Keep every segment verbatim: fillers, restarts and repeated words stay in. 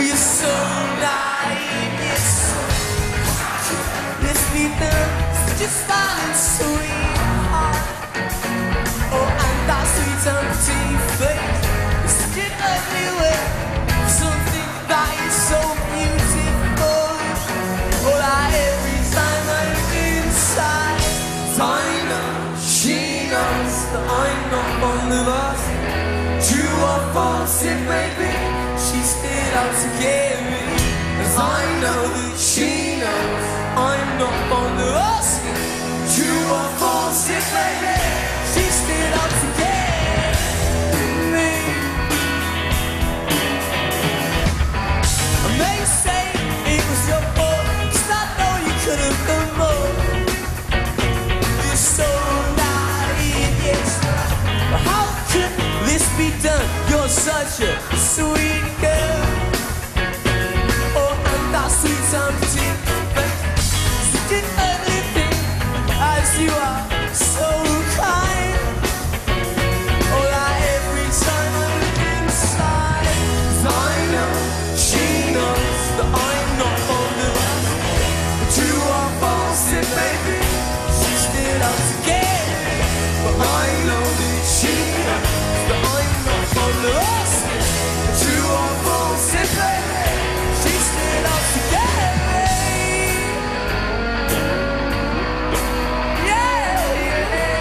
You're so naive, you're so let's be there, just darling, sweetheart. Oh, and that sweet empty face is such an ugly way, something that is so beautiful. Oh, that every time I look inside, I know she knows that I'm not fond of us. True or false, it may be, she's still out to get me. As I know that she knows I'm not fond of us. True or false, it may be, she's still out to get me. And they say it was your fault, 'cause I know you could have done more. You're so naive, yes. But how could this be done? You're such a sweet girl. Oh, and that sweet empty face, such an ugly thing, as you are so kind. Oh, that every time I look inside, 'cause I know she knows that I'm not fond of us. True or false, it may be, she's still out to get me. But I know that she knows that I'm not fond of us. True or false, it may be, she's still out to get me. Yeah, yeah.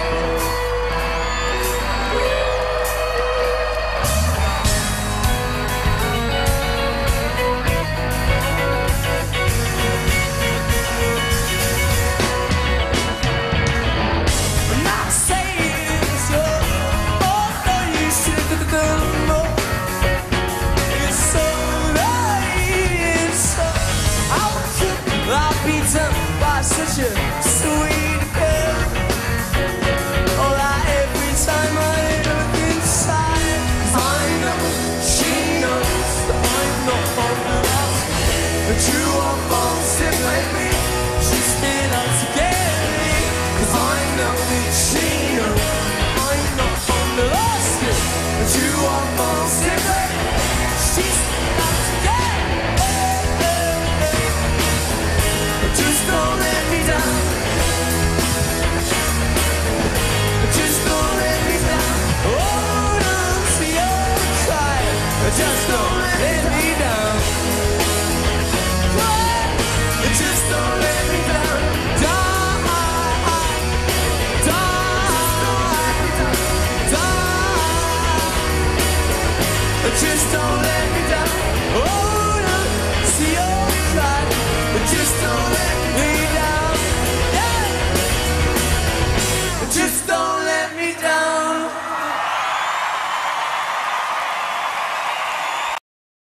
I'm not saying it's your fault, no, you should have done more. You're so naive, so how could I be done by such a sweet girl? Oh, that every time I look inside, 'cause I know she knows that I'm not fond of us. But true or false, it may be, she's still out to get me. 'Cause I know that she knows I'm not fond of us. But true or false, it may be, she's still out to get me. Just don't let me down. Just